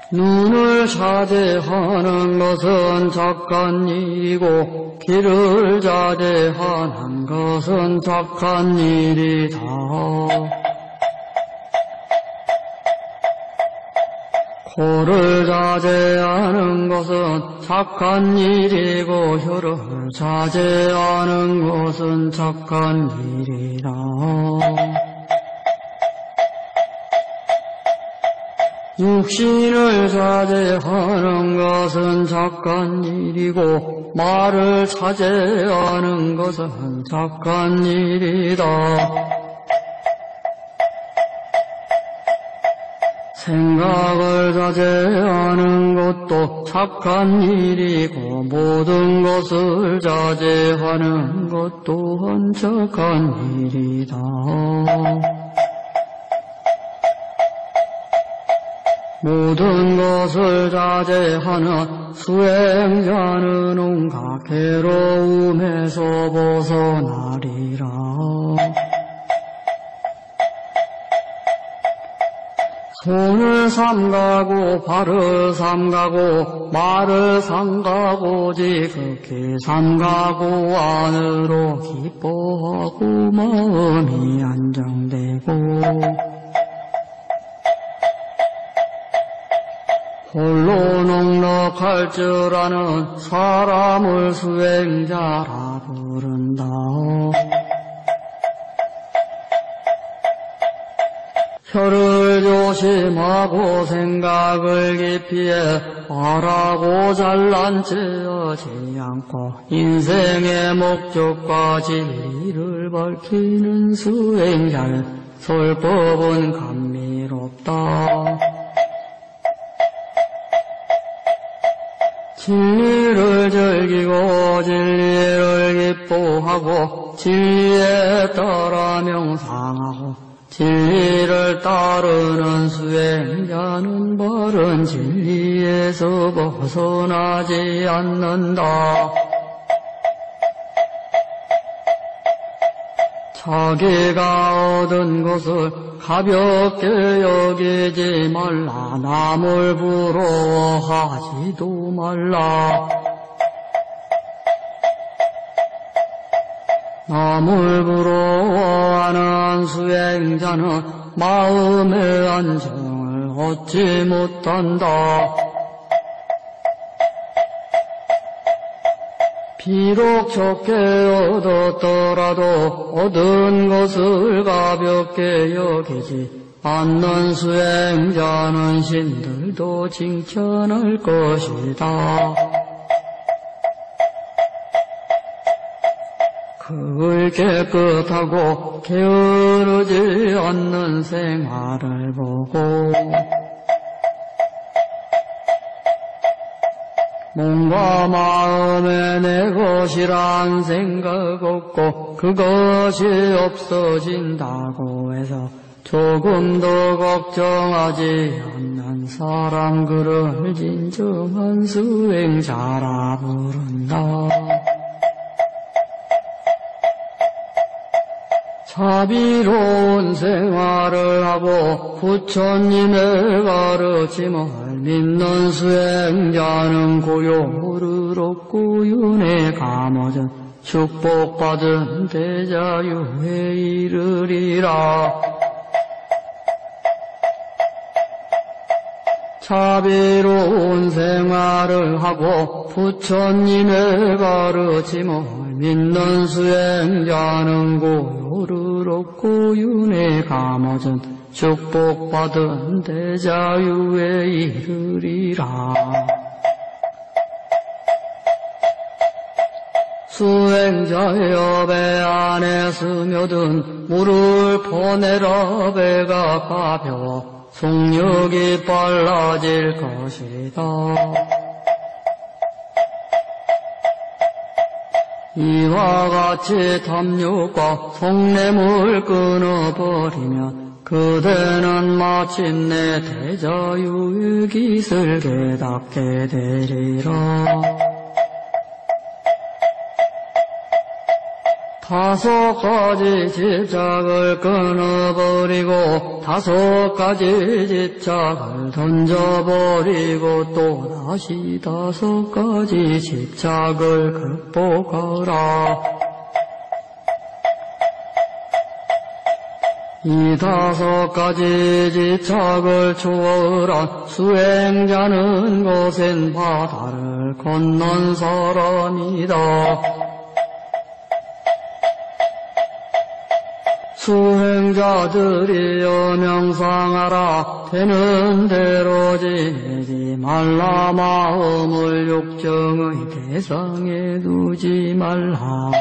눈을 자제하는 것은 착한 일이고 귀를 자제하는 것은 착한 일이다. 코를 자제하는 것은 착한 일이고 혀를 자제하는 것은 착한 일이다. 육신을 자제하는 것은 착한 일이고 말을 자제하는 것은 착한 일이다. 생각을 자제하는 것도 착한 일이고 모든 것을 자제하는 것 또한 착한 일이다. 모든 것을 자제하는 수행자는 온갖 괴로움에서 벗어나리라. 손을 삼가고 발을 삼가고 말을 삼가고 지극히 삼가고 안으로 기뻐하고 마음이 안정되고 홀로 넉넉할 줄 아는 사람을 수행자라 부른다. 혀를 조심하고 생각을 깊이 해 말하고 잘난 체하지 않고 인생의 목적과 진리를 밝히는 수행자의 설법은 감미롭다. 진리를 즐기고 진리를 기뻐하고 진리에 따라 명상하고 진리를 따르는 수행자는 바른 진리에서 벗어나지 않는다. 자기가 얻은 것을 가볍게 여기지 말라. 남을 부러워하지도 말라. 남을 부러워하는 수행자는 마음의 안정을 얻지 못한다. 비록 적게 얻었더라도 얻은 것을 가볍게 여기지 않는 수행자는 신들도 칭찬할 것이다. 그의 깨끗하고 게으르지 않는 생활을 보고 몸과 마음에 내 것이란 생각 없고 그것이 없어진다고 해서 조금도 걱정하지 않는 사람 그를 진정한 수행자라 부른다. 자비로운 생활을 하고 부처님의 가르침을 믿는 수행자는 고요를 얻고 윤회 감어전 축복받은 대자유에 이르리라. 자비로운 생활을 하고 부처님의 가르침을 믿는 수행자는 고요를 얻고 윤회 감어전 축복받은 대자유에 이르리라. 수행자여 배 안에 스며든 물을 퍼내라. 배가 가벼워 속력이 빨라질 것이다. 이와 같이 탐욕과 속냄을 끊어버리면 그대는 마침내 대자유의 깃을 깨닫게 되리라. 다섯 가지 집착을 끊어버리고 다섯 가지 집착을 던져버리고 또 다시 다섯 가지 집착을 극복하라. 이 다섯 가지 집착을 초월한 수행자는 거센 바다를 건넌 사람이다. 수행자들이여 명상하라. 되는 대로 지내지 말라. 마음을 욕정의 대상에 두지 말라.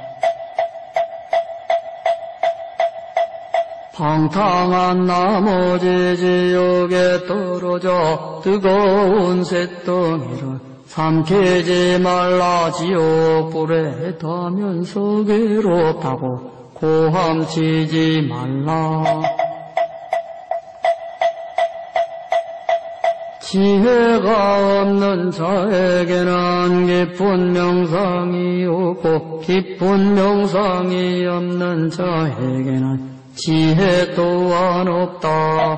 방탕한 나머지 지옥에 떨어져 뜨거운 쇳덩이를 삼키지 말라. 지옥불에 타면서 괴롭다고 고함치지 말라. 지혜가 없는 자에게는 깊은 명상이 없고 깊은 명상이 없는 자에게는 지혜 또한 없다.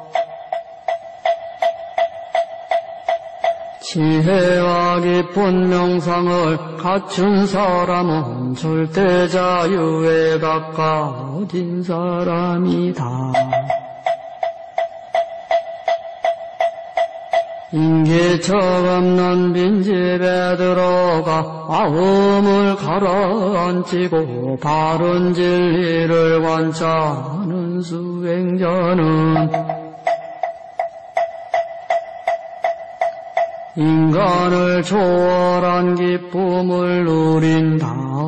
지혜와 깊은 명상을 갖춘 사람은 절대 자유에 가까워진 사람이다. 인기척 없는 빈집에 들어가 마음을 가라앉히고 바른 진리를 관찰하는 수행자는 인간을 초월한 기쁨을 누린다.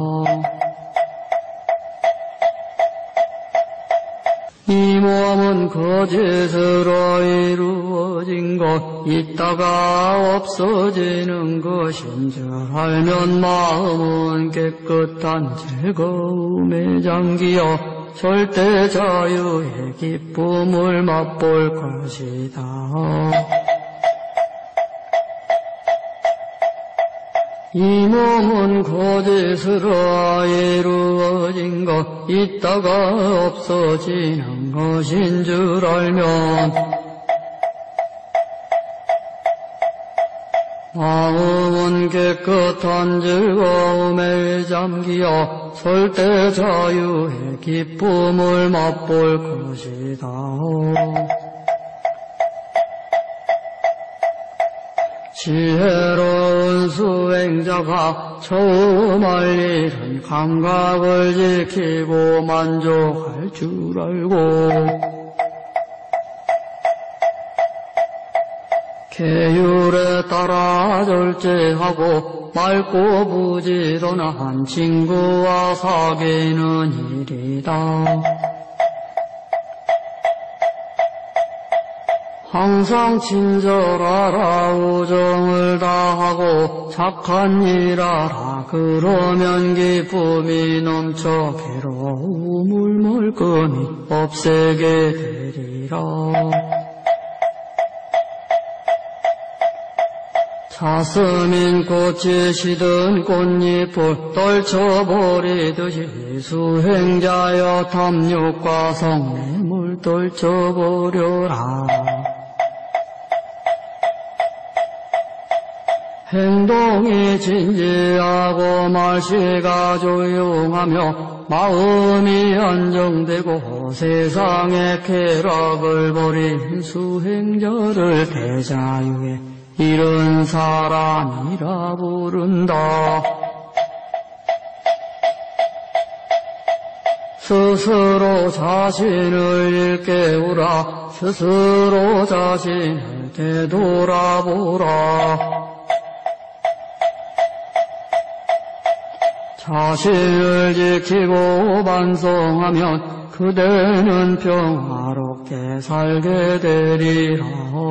이 몸은 거짓으로 이루어진 것, 있다가 없어지는 것인 줄 알면 마음은 깨끗한 즐거움에 잠기어 절대 자유의 기쁨을 맛볼 것이다. 이 몸은 거짓으로 이루어진 것, 있다가 없어지는 것인 줄 알면 마음은 깨끗한 즐거움에 잠기어 절대 자유의 기쁨을 맛볼 것이다. 지혜로운 수행자가 처음 할 일은 감각을 지키고 만족할 줄 알고 계율에 따라 절제하고 맑고 부지런한 친구와 사귀는 일이다. 항상 친절하라. 우정을 다하고 착한 일하라. 그러면 기쁨이 넘쳐 괴로움을 멀끔히 없애게 되리라. 사슴인 꽃이 시든 꽃잎을 떨쳐버리듯이 수행자여 탐욕과 성냄을 떨쳐버려라. 행동이 진지하고 말씨가 조용하며 마음이 안정되고 세상의 쾌락을 버린 수행자를 대자유에 이른 사람이라 부른다. 스스로 자신을 일깨우라. 스스로 자신을 되돌아보라. 자신을 지키고 반성하면 그대는 평화롭게 살게 되리라.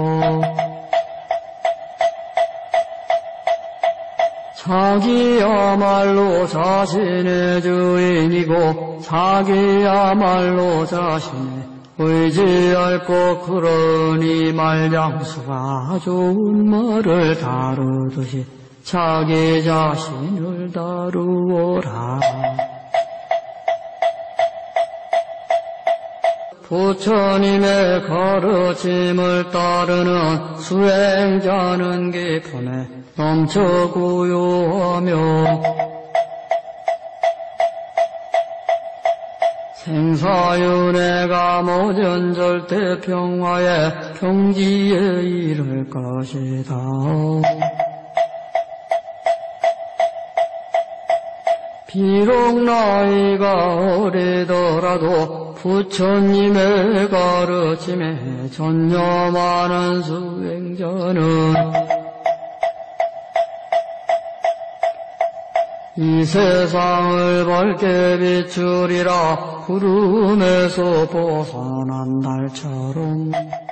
자기야말로 자신의 주인이고 자기야말로 자신의 의지할 것. 그러니 말장수가 좋은 말을 다루듯이 자기 자신을 다루어라. 부처님의 가르침을 따르는 수행자는 기쁨에 넘쳐 고요하며 생사윤회가 모든 절대 평화의 평지에 이를 것이다. 비록 나이가 어리더라도 부처님의 가르침에 전념하는 수행자는 이 세상을 밝게 비추리라. 구름에서 벗어난 달처럼